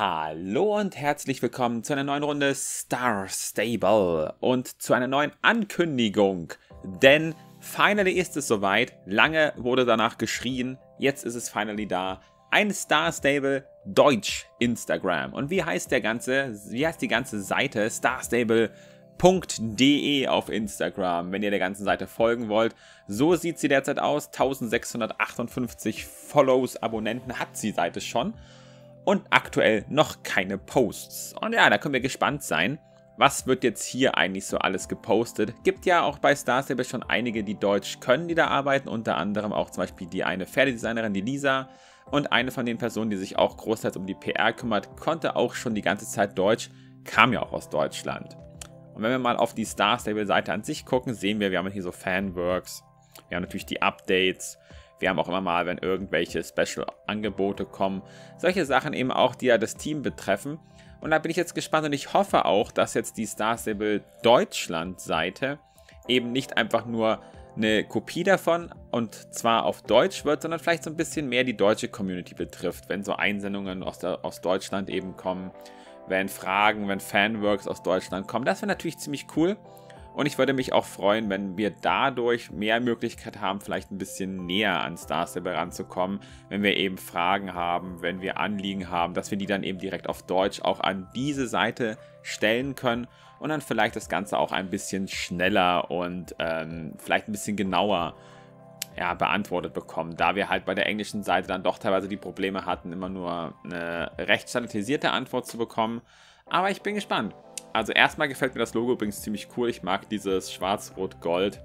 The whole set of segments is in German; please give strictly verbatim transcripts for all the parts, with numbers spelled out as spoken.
Hallo und herzlich willkommen zu einer neuen Runde Star Stable und zu einer neuen Ankündigung. Denn finally ist es soweit. Lange wurde danach geschrien. Jetzt ist es finally da. Ein Star Stable Deutsch Instagram. Und wie heißt der ganze, wie heißt die ganze Seite? starstable punkt de auf Instagram, wenn ihr der ganzen Seite folgen wollt. So sieht sie derzeit aus. eintausendsechshundertachtundfünfzig Follows, Abonnenten hat die Seite schon. Und aktuell noch keine Posts. Und ja, da können wir gespannt sein. Was wird jetzt hier eigentlich so alles gepostet? Gibt ja auch bei Star Stable schon einige, die Deutsch können, die da arbeiten. Unter anderem auch zum Beispiel die eine Pferdedesignerin, die Lisa. Und eine von den Personen, die sich auch großteils um die P R kümmert, konnte auch schon die ganze Zeit Deutsch, kam ja auch aus Deutschland. Und wenn wir mal auf die Star Stable Seite an sich gucken, sehen wir, wir haben hier so Fanworks. Wir haben natürlich die Updates. Wir haben auch immer mal, wenn irgendwelche Special-Angebote kommen, solche Sachen eben auch, die ja das Team betreffen. Und da bin ich jetzt gespannt und ich hoffe auch, dass jetzt die Star Stable Deutschland-Seite eben nicht einfach nur eine Kopie davon und zwar auf Deutsch wird, sondern vielleicht so ein bisschen mehr die deutsche Community betrifft, wenn so Einsendungen aus, der, aus Deutschland eben kommen, wenn Fragen, wenn Fanworks aus Deutschland kommen. Das wäre natürlich ziemlich cool. Und ich würde mich auch freuen, wenn wir dadurch mehr Möglichkeit haben, vielleicht ein bisschen näher an Star Stable ranzukommen, wenn wir eben Fragen haben, wenn wir Anliegen haben, dass wir die dann eben direkt auf Deutsch auch an diese Seite stellen können und dann vielleicht das Ganze auch ein bisschen schneller und ähm, vielleicht ein bisschen genauer ja, beantwortet bekommen, da wir halt bei der englischen Seite dann doch teilweise die Probleme hatten, immer nur eine recht standardisierte Antwort zu bekommen. Aber ich bin gespannt. Also erstmal gefällt mir das Logo übrigens ziemlich cool. Ich mag dieses schwarz-rot-gold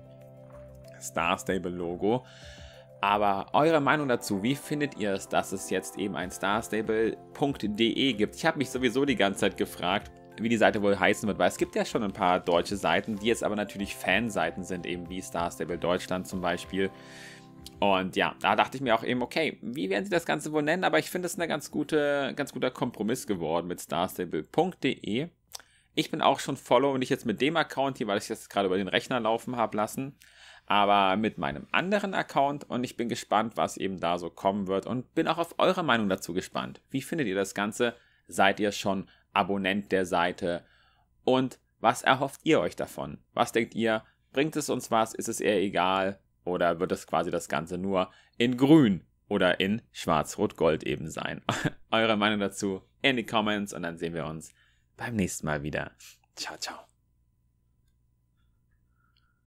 Star Stable Logo. Aber eure Meinung dazu, wie findet ihr es, dass es jetzt eben ein starstable punkt de gibt? Ich habe mich sowieso die ganze Zeit gefragt, wie die Seite wohl heißen wird, weil es gibt ja schon ein paar deutsche Seiten, die jetzt aber natürlich Fanseiten sind, eben wie Star Stable Deutschland zum Beispiel. Und ja, da dachte ich mir auch eben, okay, wie werden sie das Ganze wohl nennen? Aber ich finde es ein ganz, gute, ganz guter Kompromiss geworden mit starstable punkt de. Ich bin auch schon Follow, nicht jetzt mit dem Account hier, weil ich das gerade über den Rechner laufen habe lassen, aber mit meinem anderen Account und ich bin gespannt, was eben da so kommen wird und bin auch auf eure Meinung dazu gespannt. Wie findet ihr das Ganze? Seid ihr schon Abonnent der Seite? Und was erhofft ihr euch davon? Was denkt ihr? Bringt es uns was? Ist es eher egal? Oder wird es quasi das Ganze nur in grün oder in schwarz-rot-gold eben sein? Eure Meinung dazu in die Comments und dann sehen wir uns beim nächsten Mal wieder. Ciao, ciao.